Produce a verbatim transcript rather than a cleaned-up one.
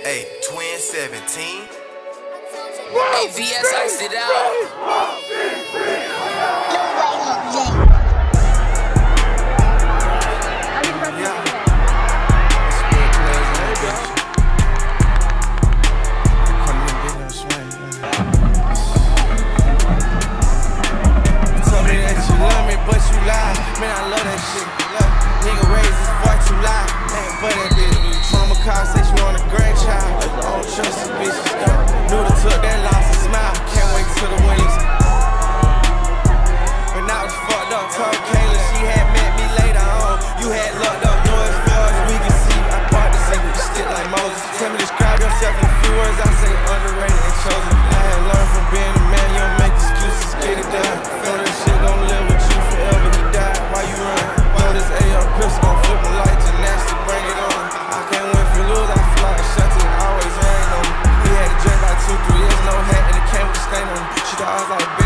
Hey, Twin seventeen. Hey, V S iced it out. Man, I love that shit. Nigga raised his voice too loud. Man, but that bitch. Mama called, say she want a grandchild. I don't trust these bitches, though. Knew to took that loss and smile. Can't wait till the winnings. But now it's fucked up. Told Kayla she had met me later on. You had locked up doors for us. We can see. I part the secret. Stick like Moses. Tell me describe yourself in a few words. I say underrated and chosen. I had learned from being a man. You don't make excuses. Get it done. Know that shit gon' live with you forever. He died. Why you run? Know this A R pistol gon' flip a light gymnastic, bring it on. I can't win for lose, I feel like a shelter, it always rain on me. We had to drink like two, three years, no hat, and it came with a stain on me. She thought I was like